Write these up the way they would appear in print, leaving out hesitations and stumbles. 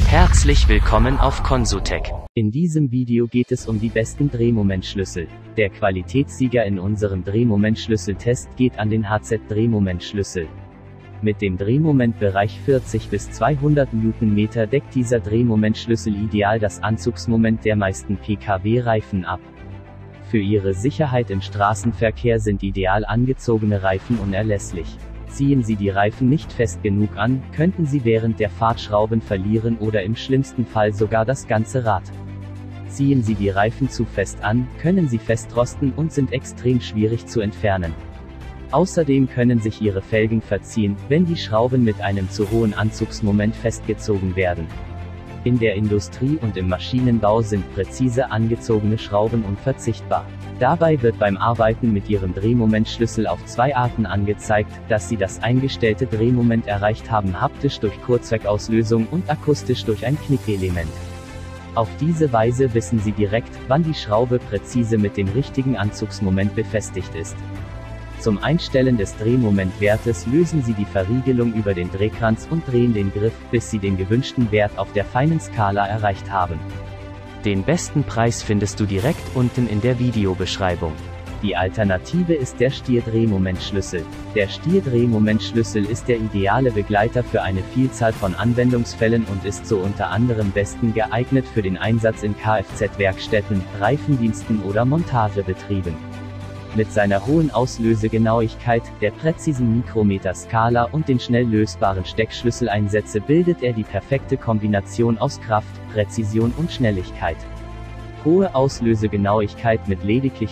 Herzlich willkommen auf Consutech. In diesem Video geht es um die besten Drehmomentschlüssel. Der Qualitätssieger in unserem Drehmomentschlüsseltest geht an den HZ-Drehmomentschlüssel. Mit dem Drehmomentbereich 40 bis 200 Newtonmeter deckt dieser Drehmomentschlüssel ideal das Anzugsmoment der meisten Pkw-Reifen ab. Für ihre Sicherheit im Straßenverkehr sind ideal angezogene Reifen unerlässlich. Ziehen Sie die Reifen nicht fest genug an, könnten Sie während der Fahrt Schrauben verlieren oder im schlimmsten Fall sogar das ganze Rad. Ziehen Sie die Reifen zu fest an, können sie festrosten und sind extrem schwierig zu entfernen. Außerdem können sich Ihre Felgen verziehen, wenn die Schrauben mit einem zu hohen Anzugsmoment festgezogen werden. In der Industrie und im Maschinenbau sind präzise angezogene Schrauben unverzichtbar. Dabei wird beim Arbeiten mit Ihrem Drehmomentschlüssel auf zwei Arten angezeigt, dass Sie das eingestellte Drehmoment erreicht haben: haptisch durch Kurzweckauslösung und akustisch durch ein Knickelement. Auf diese Weise wissen Sie direkt, wann die Schraube präzise mit dem richtigen Anzugsmoment befestigt ist. Zum Einstellen des Drehmomentwertes lösen Sie die Verriegelung über den Drehkranz und drehen den Griff, bis Sie den gewünschten Wert auf der feinen Skala erreicht haben. Den besten Preis findest du direkt unten in der Videobeschreibung. Die Alternative ist der Stierdrehmomentschlüssel. Der Stierdrehmomentschlüssel ist der ideale Begleiter für eine Vielzahl von Anwendungsfällen und ist so unter anderem besten geeignet für den Einsatz in Kfz-Werkstätten, Reifendiensten oder Montagebetrieben. Mit seiner hohen Auslösegenauigkeit, der präzisen Mikrometerskala und den schnell lösbaren Steckschlüsseleinsätze bildet er die perfekte Kombination aus Kraft, Präzision und Schnelligkeit. Hohe Auslösegenauigkeit mit lediglich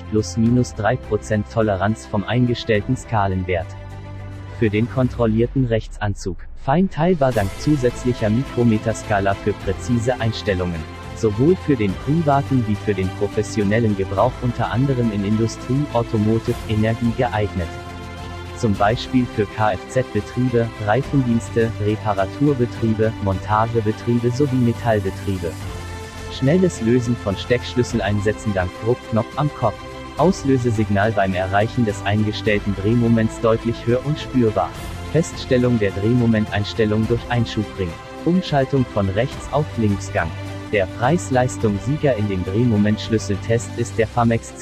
±3% Toleranz vom eingestellten Skalenwert. Für den kontrollierten Rechtsanzug, fein teilbar dank zusätzlicher Mikrometerskala für präzise Einstellungen. Sowohl für den privaten wie für den professionellen Gebrauch unter anderem in Industrie, Automotive, Energie geeignet. Zum Beispiel für Kfz-Betriebe, Reifendienste, Reparaturbetriebe, Montagebetriebe sowie Metallbetriebe. Schnelles Lösen von Steckschlüsseleinsätzen dank Druckknopf am Kopf. Auslösesignal beim Erreichen des eingestellten Drehmoments deutlich höher und spürbar. Feststellung der Drehmomenteinstellung durch Einschubring. Umschaltung von Rechts auf Linksgang. Der Preis-Leistung-Sieger in dem Drehmomentschlüsseltest ist der Famex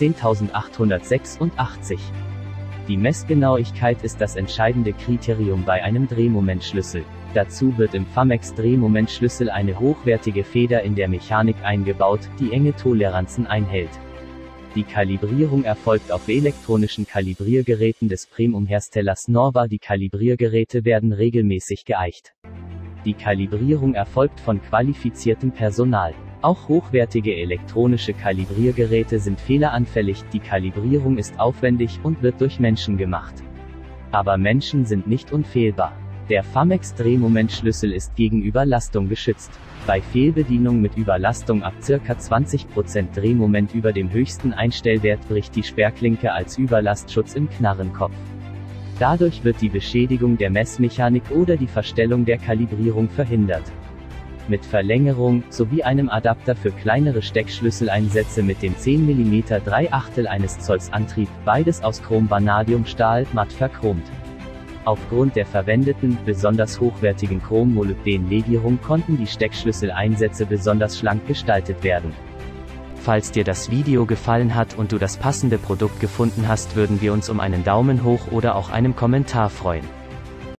10886. Die Messgenauigkeit ist das entscheidende Kriterium bei einem Drehmomentschlüssel. Dazu wird im Famex Drehmomentschlüssel eine hochwertige Feder in der Mechanik eingebaut, die enge Toleranzen einhält. Die Kalibrierung erfolgt auf elektronischen Kalibriergeräten des Premium-Herstellers Norva. Die Kalibriergeräte werden regelmäßig geeicht. Die Kalibrierung erfolgt von qualifiziertem Personal. Auch hochwertige elektronische Kalibriergeräte sind fehleranfällig, die Kalibrierung ist aufwendig und wird durch Menschen gemacht. Aber Menschen sind nicht unfehlbar. Der Famex Drehmomentschlüssel ist gegen Überlastung geschützt. Bei Fehlbedienung mit Überlastung ab ca. 20% Drehmoment über dem höchsten Einstellwert bricht die Sperrklinke als Überlastschutz im Knarrenkopf. Dadurch wird die Beschädigung der Messmechanik oder die Verstellung der Kalibrierung verhindert. Mit Verlängerung, sowie einem Adapter für kleinere Steckschlüsseleinsätze mit dem 10 mm 3/8 eines Zolls Antrieb, beides aus Chrom-Vanadium-Stahl, matt verchromt. Aufgrund der verwendeten, besonders hochwertigen Chrom-Molybden-Legierung konnten die Steckschlüsseleinsätze besonders schlank gestaltet werden. Falls dir das Video gefallen hat und du das passende Produkt gefunden hast, würden wir uns um einen Daumen hoch oder auch einem Kommentar freuen.